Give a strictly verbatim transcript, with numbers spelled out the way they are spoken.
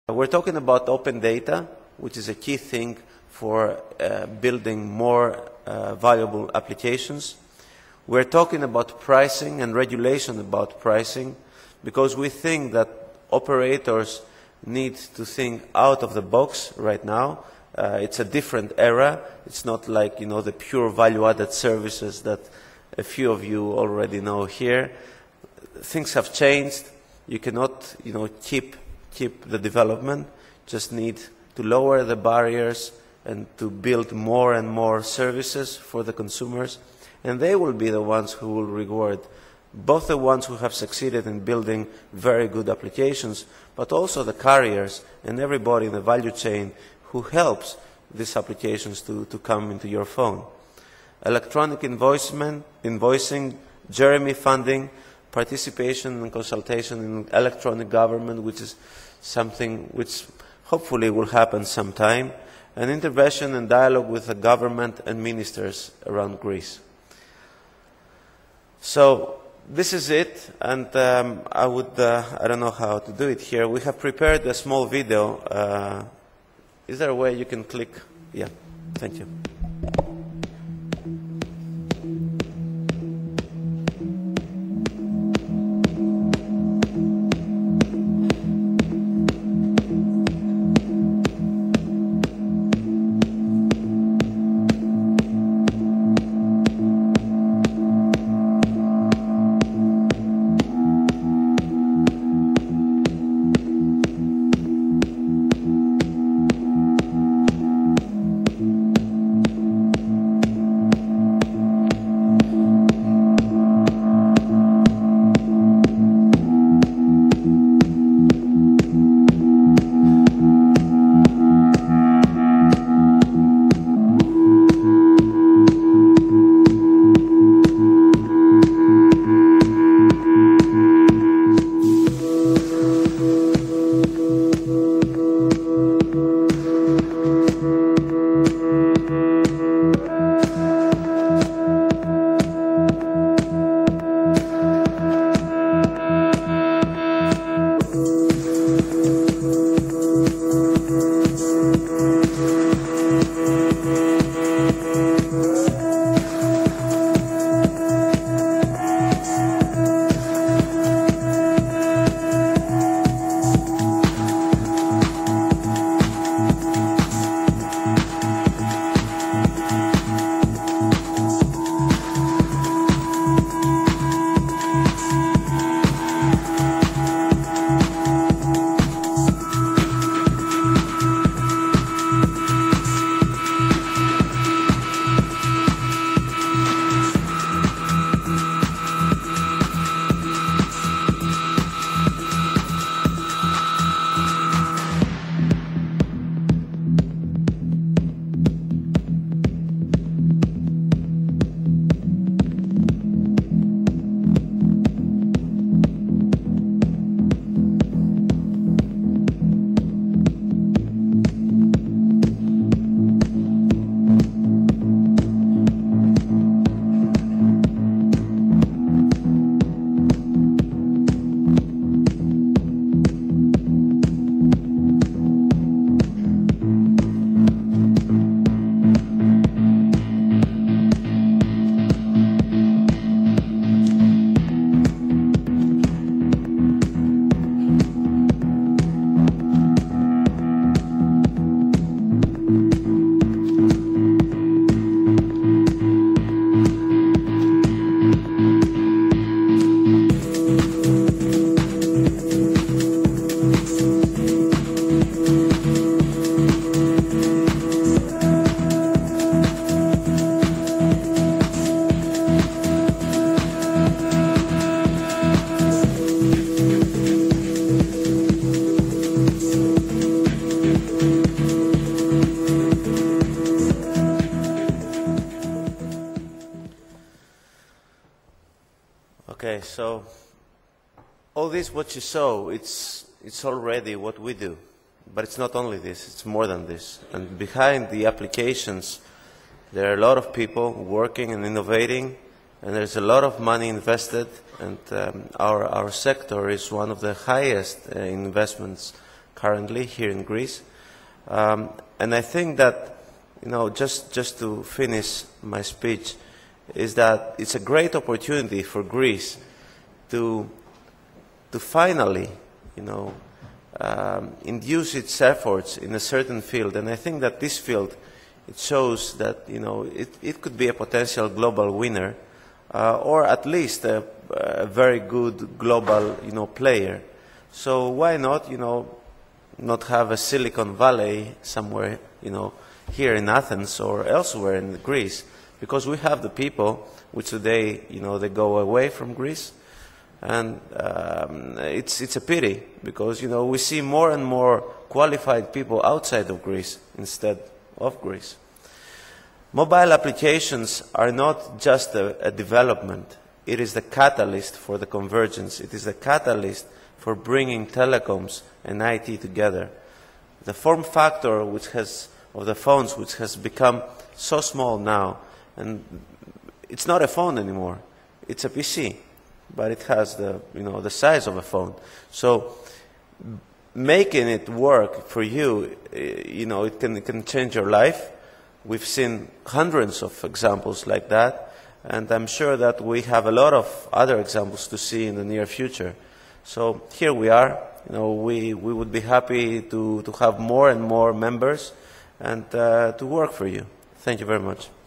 We're talking about open data, which is a key thing for uh, building more uh, valuable applications. We're talking about pricing and regulation about pricing, because we think that operators need to think out of the box right now. Uh, it's a different era. It's not like, you know, the pure value-added services that a few of you already know here. Things have changed. You cannot, you know, keep keep the development. Just need to lower the barriers and to build more and more services for the consumers, and they will be the ones who will reward both the ones who have succeeded in building very good applications, but also the carriers and everybody in the value chain who helps these applications to, to come into your phone. Electronic invoicement, invoicing, Jeremy funding, participation and consultation in electronic government, which is something which hopefully will happen sometime, and intervention and dialogue with the government and ministers around Greece. So this is it, and um, I would, uh, I don't know how to do it here. We have prepared a small video. Uh, is there a way you can click? Yeah, thank you. Okay, so all this what you saw, it's, it's already what we do. But it's not only this, it's more than this. And behind the applications, there are a lot of people working and innovating, and there's a lot of money invested, and um, our, our sector is one of the highest uh, investments currently here in Greece. Um, and I think that, you know, just, just to finish my speech, is that it's a great opportunity for Greece to, to finally, you know, um, induce its efforts in a certain field. And I think that this field, it shows that, you know, it, it could be a potential global winner, uh, or at least a, a very good global, you know, player. So why not, you know, not have a Silicon Valley somewhere, you know, here in Athens or elsewhere in Greece? Because we have the people which today, you know, they go away from Greece, and um, it's it's a pity because, you know, we see more and more qualified people outside of Greece instead of Greece. Mobile applications are not just a, a development; it is the catalyst for the convergence. It is the catalyst for bringing telecoms and I T together. The form factor which has of the phones, which has become so small now. And it's not a phone anymore. It's a P C, but it has the, you know, the size of a phone. So making it work for you, you know, it can, it can change your life. We've seen hundreds of examples like that, and I'm sure that we have a lot of other examples to see in the near future. So here we are. You know, we, we would be happy to, to have more and more members and uh, to work for you. Thank you very much.